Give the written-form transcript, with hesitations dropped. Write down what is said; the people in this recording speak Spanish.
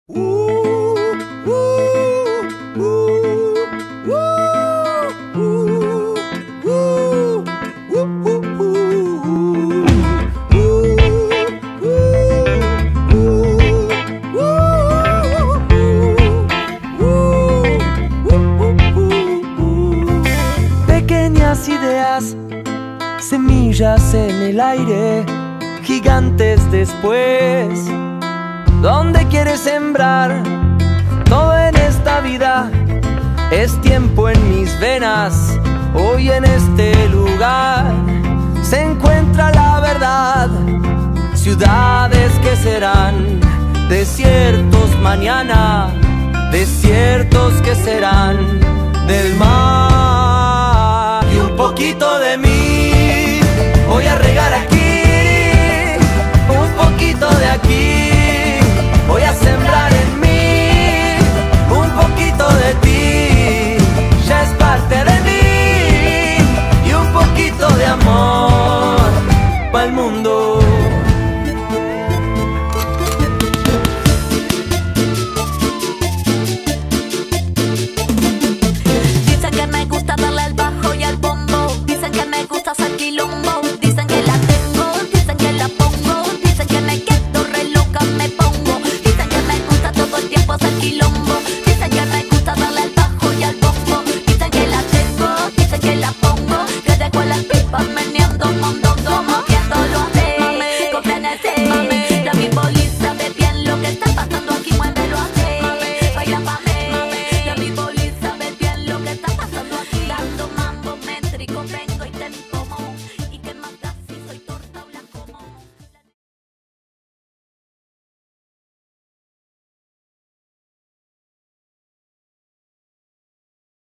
Pequeñas ideas, semillas en el aire, gigantes después. ¿Dónde quieres sembrar? Todo en esta vida es tiempo en mis venas. Hoy en este lugar se encuentra la verdad. Ciudades que serán desiertos mañana, desiertos que serán del mar. Y un poquito de mí voy a regar aquí, un poquito de aquí.